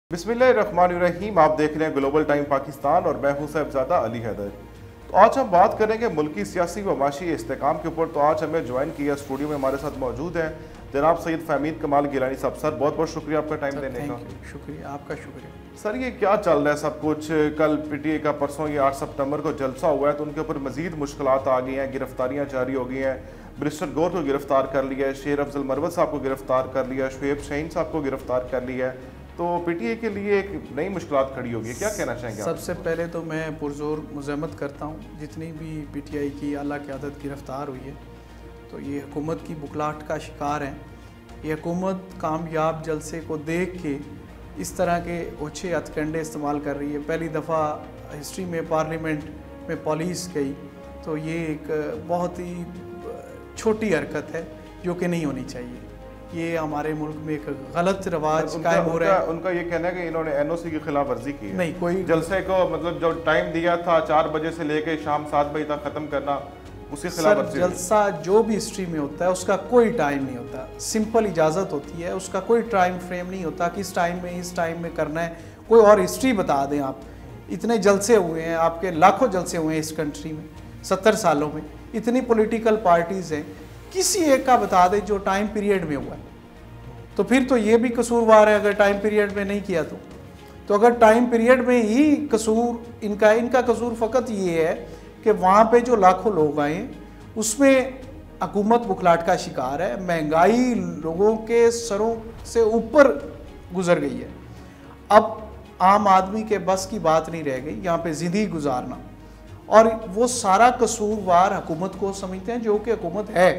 बिस्मिल्लाहिर्रहमानिर्रहीम। आप देख रहे हैं ग्लोबल टाइम पाकिस्तान और मैं हूं साहिबजादा अली हैदर। तो आज हम बात करेंगे मुल्की सियासी व माशी इस्तेकाम के ऊपर। तो आज हमें ज्वाइन किया स्टूडियो में हमारे साथ मौजूद हैं जनाब सैयद फहमीद कमाल गिलानी साहब। सर बहुत बहुत शुक्रिया आपका टाइम देने का। शुक्रिया, आपका शुक्रिया। सर ये क्या चल रहा है सब कुछ? कल पीटीए का परसों ये 8 सितंबर को जलसा हुआ है तो उनके ऊपर मजीद मुश्किलात आ गई हैं, गिरफ्तारियाँ जारी हो गई हैं। बैरिस्टर गौर को गिरफ्तार कर लिया है, शेर अफजल मरवत साहब को गिरफ्तार कर लिया है, शुएब शाहीन साहब को गिरफ्तार कर लिया है। तो पीटीए के लिए एक नई मुश्किलात खड़ी होगी, क्या कहना चाहेंगे? सबसे पहले तो मैं पुरजोर मुज़म्मत करता हूँ जितनी भी पीटीआई की आला क़यादत गिरफ़्तार हुई है। तो ये हुकूमत की बुखलाहट का शिकार है। ये हुकूमत कामयाब जलसे को देख के इस तरह के ओछे हथकंडे इस्तेमाल कर रही है। पहली दफ़ा हिस्ट्री में पार्लियामेंट में पुलिस गई, तो ये एक बहुत ही छोटी हरकत है जो कि नहीं होनी चाहिए। ये हमारे मुल्क में एक गलत रवाज कायम हो रहा है। उनका ये कहना है कि इन्होंने एनओसी की खिलाफ वर्जी की है। नहीं, कोई जलसे को मतलब जो टाइम दिया था 4 बजे से लेकर शाम 7 बजे तक खत्म करना, उसके खिलाफ वर्जी। जलसा जो भी हिस्ट्री में होता है उसका कोई टाइम नहीं होता, सिंपल इजाज़त होती है, उसका कोई टाइम फ्रेम नहीं होता कि इस टाइम में करना है। कोई और हिस्ट्री बता दें आप। इतने जलसे हुए हैं, आपके लाखों जलसे हुए हैं इस कंट्री में 70 सालों में। इतनी पॉलिटिकल पार्टीज़ हैं, किसी एक का बता दें जो टाइम पीरियड में हुआ है। तो फिर तो ये भी कसूरवार है अगर टाइम पीरियड में नहीं किया तो अगर टाइम पीरियड में ही कसूर इनका कसूर फ़कत ये है कि वहाँ पे जो लाखों लोग आए उसमें हुकूमत बुखलाहट का शिकार है। महंगाई लोगों के सरों से ऊपर गुजर गई है। अब आम आदमी के बस की बात नहीं रह गई यहाँ पे ज़िंदगी गुजारना, और वो सारा कसूरवार हुकूमत को समझते हैं जो कि हुकूमत है।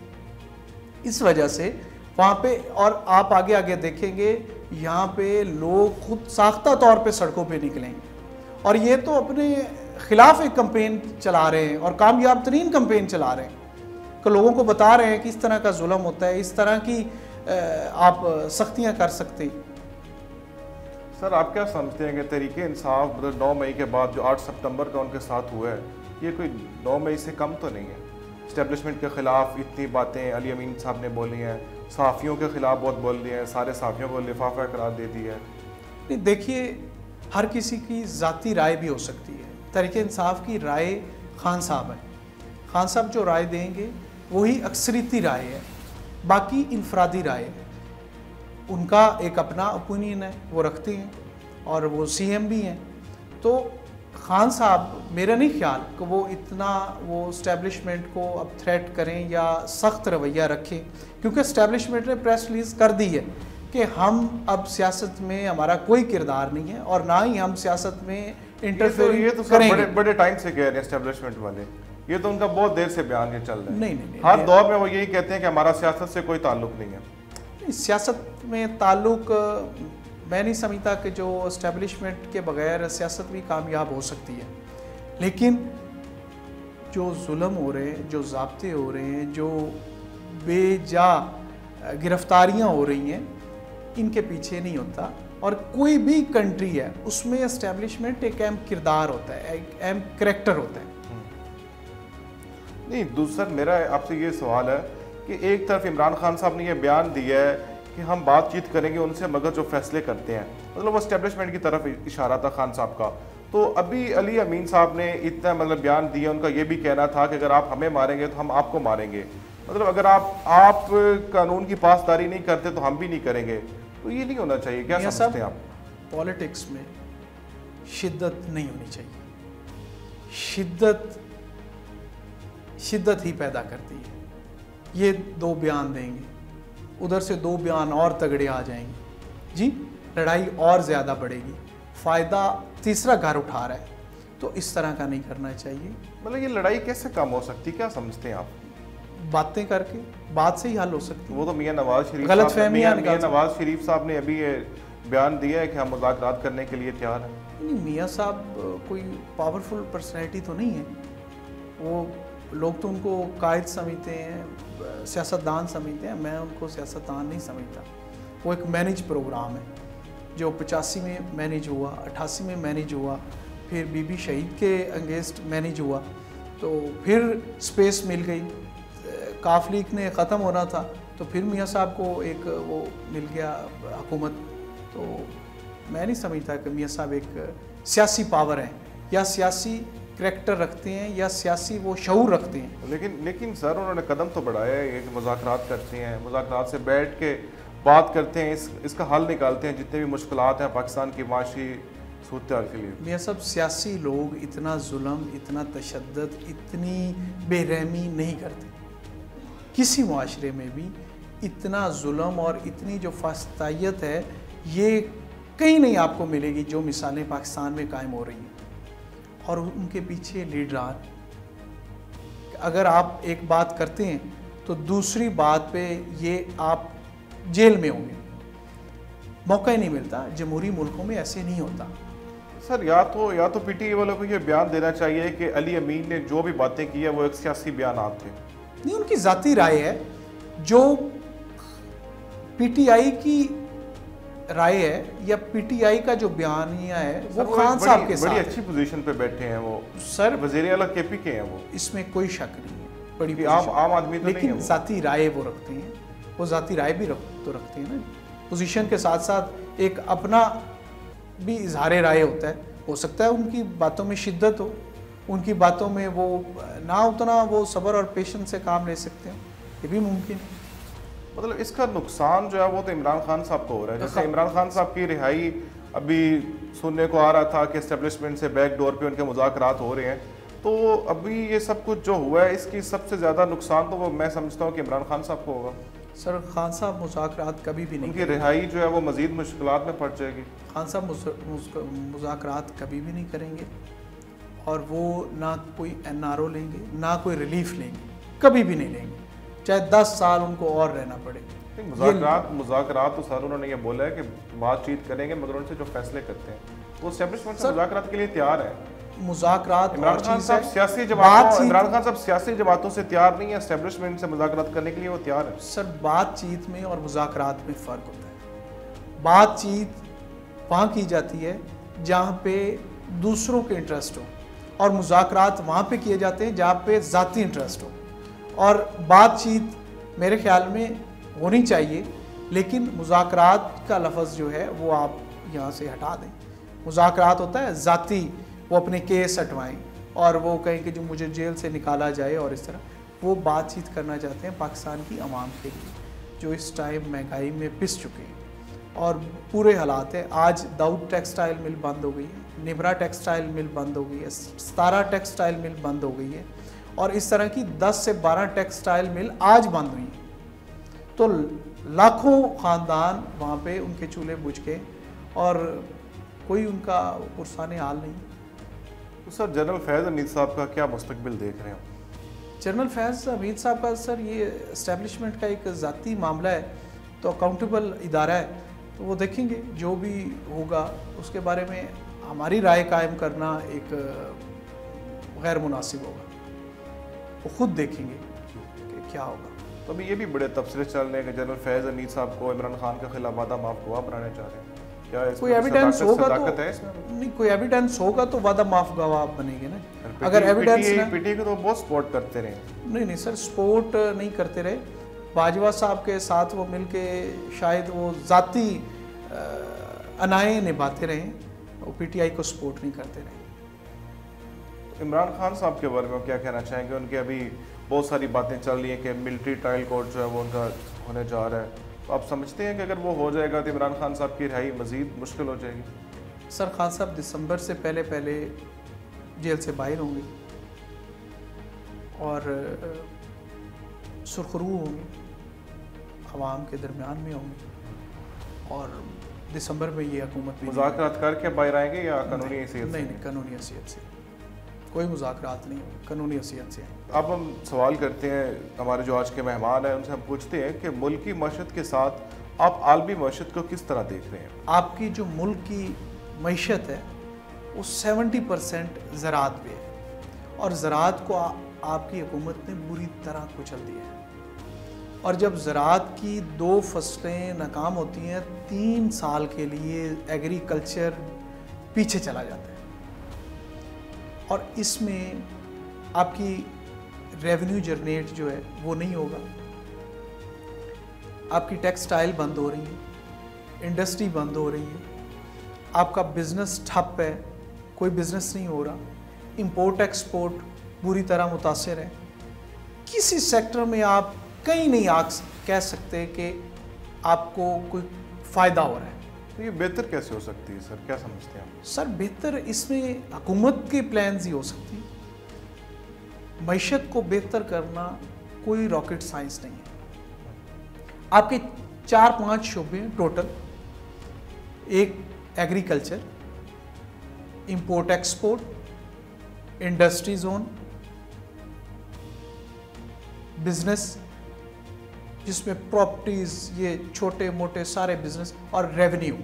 इस वजह से वहाँ पे, और आप आगे आगे देखेंगे यहाँ पे लोग खुद साख्ता तौर पे सड़कों पे निकलेंगे और ये तो अपने ख़िलाफ़ एक कैंपेन चला रहे हैं और कामयाब तरीन कैंपेन चला रहे हैं कि लोगों को बता रहे हैं कि इस तरह का जुल्म होता है, इस तरह की आप सख्तियाँ कर सकते हैं। सर आप क्या समझते हैं कि तहरीके इंसाफ मतलब 9 मई के बाद जो 8 सितंबर का उनके साथ हुआ है, ये कोई 9 मई से कम तो नहीं है? इस्टेब्लिशमेंट के ख़िलाफ़ इतनी बातें अली अमीन साहब ने बोली हैं, सहाफ़ियों के ख़िलाफ़ बहुत बोल दिए हैं, सारे सहाफ़ियों को लिफाफा करार दे दिया है। नहीं, देखिए हर किसी की ज़ाती राय भी हो सकती है। तहरीक इंसाफ की राय खान साहब है, खान साहब जो राय देंगे वही अक्सरियती राय है, बाकी इनफरादी राय है। उनका एक अपना ओपिनियन है, वो रखते हैं और वो सीएम भी हैं। तो खान साहब, मेरा नहीं ख्याल कि वो इतना इस्टेब्लिशमेंट को अब थ्रेट करें या सख्त रवैया रखें, क्योंकि इस्टेब्लिशमेंट ने प्रेस रिलीज़ कर दी है कि हम अब सियासत में हमारा कोई किरदार नहीं है और ना ही हम सियासत में इंटरफेयर करेंगे। बड़े टाइम से कह रहे हैं इस्टेब्लिशमेंट वाले, ये तो उनका बहुत देर से बयान ये चल रहा है। नहीं, हर दौर में वो यही कहते हैं कि हमारा सियासत से कोई ताल्लुक नहीं है। सियासत में ताल्लुक मैं नहीं समझता कि जो इस्टेब्लिशमेंट के बगैर सियासत भी कामयाब हो सकती है। लेकिन जो जुल्म हो रहे हैं, जो ज़ाब्ते हो रहे हैं, जो बेजा गिरफ्तारियां हो रही हैं, इनके पीछे नहीं होता। और कोई भी कंट्री है उसमें इस्टेब्लिशमेंट एक अहम किरदार होता है, एक अहम करैक्टर होता है। नहीं, दूसरा मेरा आपसे ये सवाल है कि एक तरफ इमरान खान साहब ने ये बयान दिया है कि हम बातचीत करेंगे उनसे मगर जो फैसले करते हैं, मतलब वो इस्टेब्लिशमेंट की तरफ इशारा था खान साहब का। तो अभी अली अमीन साहब ने इतना मतलब बयान दिया, उनका ये भी कहना था कि अगर आप हमें मारेंगे तो हम आपको मारेंगे, मतलब अगर आप कानून की पासदारी नहीं करते तो हम भी नहीं करेंगे। तो ये नहीं होना चाहिए, क्या समझते हैं आप? पॉलिटिक्स में शिद्दत नहीं होनी चाहिए। शिद्दत ही पैदा करती है। ये 2 बयान देंगे, उधर से 2 बयान और तगड़े आ जाएंगे जी, लड़ाई और ज़्यादा बढ़ेगी, फ़ायदा तीसरा घर उठा रहा है। तो इस तरह का नहीं करना चाहिए। मतलब ये लड़ाई कैसे कम हो सकती, क्या समझते हैं आप? बातें करके, बात से ही हल हो सकती है। वो तो मियां नवाज शरीफ साहब ने अभी ये बयान दिया है कि हम मुज़ाकरात करने के लिए तैयार हैं। नहीं, मियां साहब कोई पावरफुल पर्सनैलिटी तो नहीं है। वो लोग तो उनको कायद समझते हैं, सियासतदान समझते हैं। मैं उनको सियासतदान नहीं समझता। वो एक मैनेज प्रोग्राम है जो 85 में मैनेज हुआ, 88 में मैनेज हुआ, फिर बीबी शहीद के अगेंस्ट मैनेज हुआ, तो फिर स्पेस मिल गई। काफ लीग ने ख़त्म होना था तो फिर मियाँ साहब को एक वो मिल गया हुकूमत। तो मैं नहीं समझता कि मियाँ साहब एक सियासी पावर है या सियासी करैक्टर रखते हैं या सियासी वो शऊर रखते हैं। लेकिन सर उन्होंने कदम तो बढ़ाया है कि मुज़ाकरात करते हैं, मुज़ाकरात से बैठ के बात करते हैं, इसका हल निकालते हैं जितने भी मुश्किलात हैं पाकिस्तान की माशी सूरत के लिए। मियाँ साहब सियासी लोग इतना जुल्म, इतना तशद्दुद, इतनी बेरहमी नहीं करते। किसी मुआशरे में भी इतना जुल्म और इतनी जो फास्तायत है ये कहीं नहीं आपको मिलेगी जो मिसालें पाकिस्तान में कायम हो रही हैं। और उनके पीछे लीडरान, अगर आप एक बात करते हैं तो दूसरी बात पे ये आप जेल में होंगे, मौका ही नहीं मिलता। जमहूरी मुल्कों में ऐसे नहीं होता। सर या तो पीटीआई वालों को ये बयान देना चाहिए कि अली अमीन ने जो भी बातें की है वो एक सियासी बयान थे, नहीं उनकी जाती राय है। जो पीटीआई की राय है या पीटीआई का जो बयानिया है वो खान साहब के साथ बड़ी अच्छी पोजीशन पे बैठे हैं वो सर, वज़ीर आला केपी के हैं वो, इसमें कोई शक नहीं है। बड़ी आम आदमी तो लेकिन नहीं है जाती राय वो रखते हैं, वो जाती राय भी रखते हैं ना। पोजीशन के साथ साथ एक अपना भी इजहार राय होता है। हो सकता है उनकी बातों में शिद्दत हो, उनकी बातों में वो ना उतना वो सब्र और पेशेंस से काम ले सकते हैं, ये भी मुमकिन है। मतलब इसका नुकसान जो है वो तो इमरान खान साहब को हो रहा है। जैसे इमरान खान साहब की रिहाई अभी सुनने को आ रहा था कि एस्टेब्लिशमेंट से बैक डोर पे उनके मुज़ाकरात हो रहे हैं, तो अभी ये सब कुछ जो हुआ है इसकी सबसे ज़्यादा नुकसान तो वो मैं समझता हूँ कि इमरान खान साहब को होगा। सर खान साहब मुज़ाकरात कभी भी नहीं, उनकी रिहाई जो है वो मज़ीद मुश्किलात में पड़ जाएगी। खान साहब मुज़ाकरात कभी भी नहीं करेंगे और वो ना कोई NRO लेंगे ना कोई रिलीफ लेंगे, कभी भी नहीं लेंगे, चाहे 10 साल उनको और रहना पड़े। मुज़ाकरात तो सर उन्होंने ये बोला है कि बातचीत करेंगे मगर उनसे जो फैसले करते हैं वो एस्टेब्लिशमेंट से मुज़ाकरात के लिए तैयार है। मुज़ाकरात इमरान खान साहब सियासी जमातों से तैयार नहीं है, एस्टेब्लिशमेंट से मुज़ाकरात करने के लिए वो तैयार है। सर बातचीत में और मुज़ाकरात में फ़र्क होता है। बातचीत वहाँ की जाती है जहाँ पे दूसरों के इंटरेस्ट हो और मुज़ाकरात वहाँ पे किए जाते हैं जहाँ पे ज़ाती इंटरेस्ट हो। और बातचीत मेरे ख्याल में होनी चाहिए, लेकिन मुज़ाकरात का लफ्ज़ जो है वो आप यहाँ से हटा दें। मुज़ाकरात होता है ज़ाती, वो अपने केस हटवाएं और वो कहें कि जो मुझे जेल से निकाला जाए, और इस तरह वो बातचीत करना चाहते हैं पाकिस्तान की आवाम के लिए जो इस टाइम महंगाई में पिस चुके हैं और पूरे हालात है। आज दाऊद टेक्सटाइल मिल बंद हो गई है, निब्रा टेक्सटाइल मिल बंद हो गई है, सतारा टेक्सटाइल मिल बंद हो गई है और इस तरह की 10 से 12 टेक्सटाइल मिल आज बंद हुई हैं। तो लाखों ख़ानदान वहाँ पे उनके चूल्हे बुझ के और कोई उनका पुरसाने हाल नहीं। तो सर जनरल फैज़ हमीद साहब का क्या मुस्तकबिल देख रहे हैं? जनरल फैज़ हमीद साहब का सर ये इस्टेब्लिशमेंट का एक ज़ाती मामला है, तो अकाउंटेबल इदारा है, तो वो देखेंगे जो भी होगा उसके बारे में हमारी राय कायम करना एक गैर मुनासिब होगा। वो खुद देखेंगे कि क्या होगा। तो अभी ये भी बड़े तबसरे चल रहे हैं कि जनरल फैज़ हमीद साहब को इमरान खान के खिलाफ वादा माफ गवाह बनाने चाह रहे हैं। क्या कोई एविडेंस होगा तो नहीं, कोई एविडेंस होगा तो वादा माफ गवाह बनेंगे ना। अगर एविडेंस पीटीआई को तो बहुत सपोर्ट करते रहे। नहीं सर, सपोर्ट नहीं करते रहे। बाजवा साहब के साथ वो मिलके शायद वो ज़ाती अनाएँ निभाते रहे, वो पीटीआई को सपोर्ट नहीं करते रहे। इमरान खान साहब के बारे में क्या कहना चाहेंगे? उनके अभी बहुत सारी बातें चल रही हैं कि मिलिट्री ट्रायल कोर्ट जो है वो उनका होने जा रहा है, तो आप समझते हैं कि अगर वो हो जाएगा तो इमरान खान साहब की रिहाई मज़ीद मुश्किल हो जाएगी? सर खान साहब दिसंबर से पहले जेल से बाहर होंगे और सुरखरू होंगे, आवाम के दरमियान में होंगे और दिसंबर में ये हुकूमत भी मुज़ाकरात करके बाहर आएंगे या कानूनी हैसियत से? नहीं, कानूनी हैसियत से कोई मुज़ाकरात नहीं, कानूनी हैसियत से। अब हम सवाल करते हैं, हमारे जो आज के मेहमान हैं उनसे हम पूछते हैं कि मुल्की मईशत के साथ आप आलमी मईशत को किस तरह देख रहे हैं? आपकी जो मुल्क की मईशत है वो 70% ज़राअत पे है और ज़राअत को आपकी हुकूमत ने बुरी तरह कुचल दिया है। और जब ज़राअत की 2 फसलें नाकाम होती हैं 3 साल के लिए एग्रीकल्चर पीछे चला जाता है और इसमें आपकी रेवेन्यू जनरेट जो है वो नहीं होगा। आपकी टेक्सटाइल बंद हो रही है, इंडस्ट्री बंद हो रही है, आपका बिजनेस ठप है, कोई बिजनेस नहीं हो रहा, इंपोर्ट एक्सपोर्ट बुरी तरह मुतासिर है, किसी सेक्टर में आप कहीं नहीं कह सकते कि आपको कोई फ़ायदा हो रहा है। तो ये बेहतर कैसे हो सकती है सर, क्या समझते हैं आप? सर बेहतर इसमें हुकूमत के प्लान्स ही हो सकती है। मईशत को बेहतर करना कोई रॉकेट साइंस नहीं है। आपके 4-5 शोबे हैं टोटल, एक agriculture, import export, industry zone, business जिसमें प्रॉपर्टीज, ये छोटे मोटे सारे बिजनेस, और रेवेन्यू।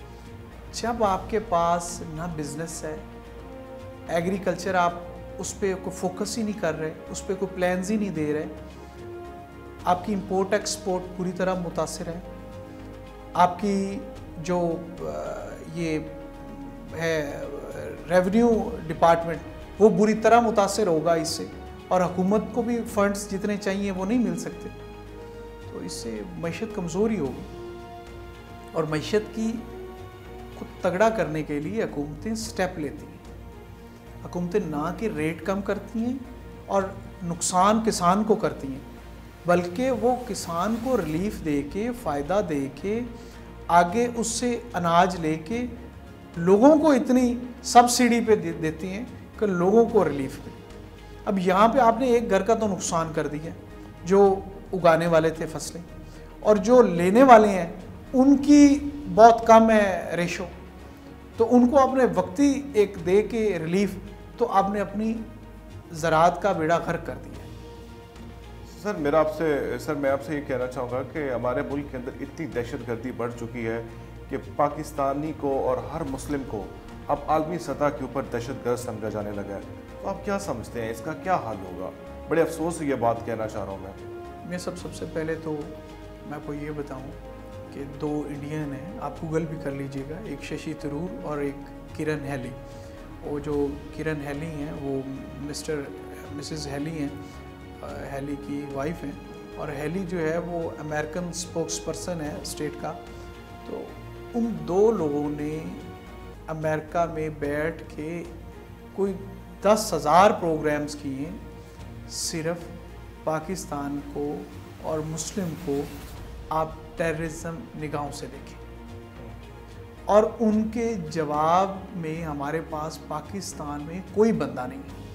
जब आपके पास ना बिजनेस है, एग्रीकल्चर आप उस पर कोई फोकस ही नहीं कर रहे, उस पर कोई प्लान्स ही नहीं दे रहे, आपकी इंपोर्ट एक्सपोर्ट पूरी तरह मुतासिर है, आपकी जो ये है रेवेन्यू डिपार्टमेंट वो बुरी तरह मुतासिर होगा इससे, और हुकूमत को भी फंड्स जितने चाहिए वो नहीं मिल सकते, तो इससे मईशत कमज़ोरी होगी। और मईशत की को तगड़ा करने के लिए हुकूमतें स्टेप लेती हैं। हुकूमतें ना कि रेट कम करती हैं और नुकसान किसान को करती हैं, बल्कि वो किसान को रिलीफ दे के, फ़ायदा दे के, आगे उससे अनाज लेके लोगों को इतनी सब्सिडी पे देती हैं कि लोगों को रिलीफ मिले। अब यहाँ पे आपने एक घर का तो नुकसान कर दिया, जो उगाने वाले थे फसलें, और जो लेने वाले हैं उनकी बहुत कम है रेशो, तो उनको आपने वक्ती एक दे के रिलीफ, तो आपने अपनी ज़राअत का बेड़ा गर्क कर दिया। सर मैं आपसे ये कहना चाहूँगा कि हमारे मुल्क के अंदर इतनी दहशतगर्दी बढ़ चुकी है कि पाकिस्तानी को और हर मुस्लिम को अब आलमी सतह के ऊपर दहशतगर्द समझा जाने लगा है। तो आप क्या समझते हैं, इसका क्या हाल होगा? बड़े अफसोस से ये बात कहना चाह रहा हूँ मैं। सबसे पहले तो मैं आपको ये बताऊँ कि 2 इंडियन हैं, आप गूगल भी कर लीजिएगा, एक शशि थरूर और एक किरण हेली। वो जो किरण हेली हैं वो मिसेस हेली हैं, हेली की वाइफ हैं, और हेली जो है वो अमेरिकन स्पोक्स पर्सन है स्टेट का। तो उन 2 लोगों ने अमेरिका में बैठ के कोई 10,000 प्रोग्राम्स किए, सिर्फ पाकिस्तान को और मुस्लिम को आप टेररिज्म निगाहों से देखें, और उनके जवाब में हमारे पास पाकिस्तान में कोई बंदा नहीं है,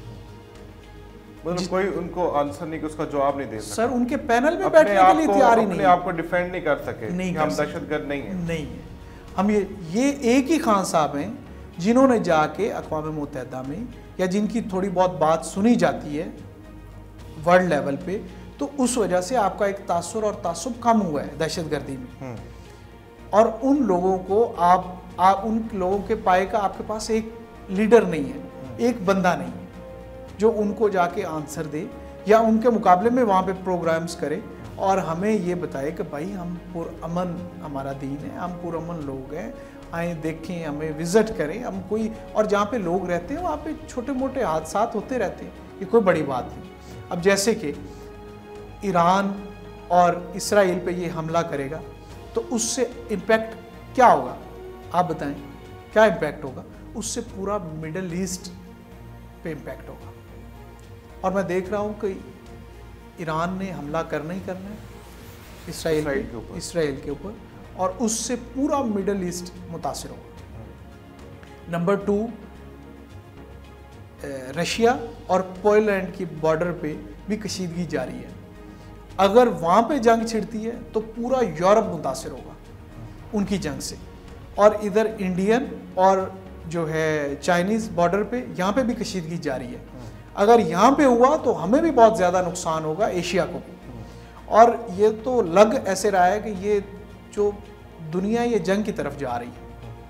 मतलब कोई उनको आंसर नहीं, उसका जवाब नहीं दे सकता। सर उनके पैनल में बैठने के लिए तैयार ही नहीं है, आपको डिफेंड नहीं कर सके, नहीं हम दहशतगर्द नहीं है। हम ये एक ही खान साहब हैं जिन्होंने जाके अक़वाम मुत्तहिदा में, या जिनकी थोड़ी बहुत बात सुनी जाती है वर्ल्ड लेवल पे, तो उस वजह से आपका एक तासुर और तासुब कम हुआ है दहशतगर्दी में। और उन लोगों को आप उन लोगों के पाए का आपके पास एक लीडर नहीं है, एक बंदा नहीं है जो उनको जाके आंसर दे, या उनके मुकाबले में वहाँ पे प्रोग्राम्स करे और हमें ये बताए कि भाई हम पुरअमन, हमारा दीन है, हम पुरअमन लोग हैं, आए देखें, हमें विज़िट करें, हम कोई, और जहाँ पे लोग रहते हैं वहाँ पे छोटे मोटे हादसात होते रहते हैं, ये कोई बड़ी बात नहीं। अब जैसे कि ईरान और इसराइल पे ये हमला करेगा तो उससे इम्पैक्ट क्या होगा, आप बताएं क्या इम्पैक्ट होगा? उससे पूरा मिडल ईस्ट पे इम्पैक्ट होगा। और मैं देख रहा हूँ कि ईरान ने हमला करना ही करना है इसराइल के ऊपर, और उससे पूरा मिडल ईस्ट मुतासिर होगा। नंबर 2, रशिया और पोलैंड की बॉर्डर पे भी कशीदगी जारी है। अगर वहाँ पे जंग छिड़ती है तो पूरा यूरोप मुतासिर होगा उनकी जंग से, और इधर इंडियन और जो है चाइनीज़ बॉर्डर पे, यहाँ पे भी कशीदगी जारी है। अगर यहाँ पे हुआ तो हमें भी बहुत ज़्यादा नुकसान होगा, एशिया को भी। और ये तो लग ऐसे रहा है कि ये जो दुनिया ये जंग की तरफ जा रही है।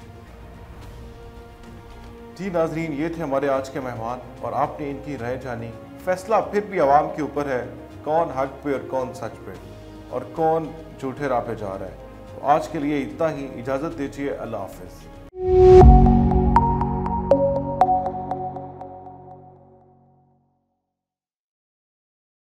जी नाजरीन, ये थे हमारे आज के मेहमान और आपने इनकी राय जानी। फैसला फिर भी आवाम के ऊपर है, कौन हक पे और कौन सच पे और कौन झूठे राह पे जा रहा है। तो आज के लिए इतना ही, इजाज़त दीजिए, अल्लाह हाफिज़।